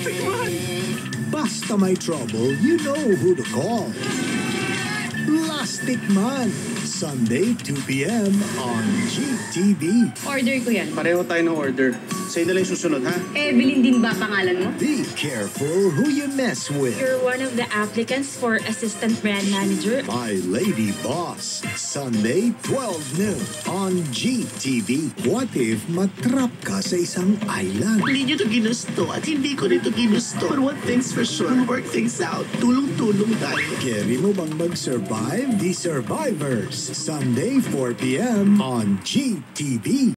Basta may trouble, you know who to call. Plastic Man, Sunday 2 p.m. on GTV. Order ko yan. Pareho tayo ng order. Sa'yo na lang yung susunod, ha? Evelyn din ba pangalan mo? Be careful who you mess with. You're one of the applicants for assistant brand manager. My Lady Boss, Sunday 12 noon on GTV. What if matrap ka sa isang island? Hindi nyo ito ginusto at hindi ko rin ito ginusto. But one thing's for sure, we'll work things out. Tulong-tulong tayo. Carry mo bang mag-survive? The Survivors, Sunday 4 p.m. on GTV.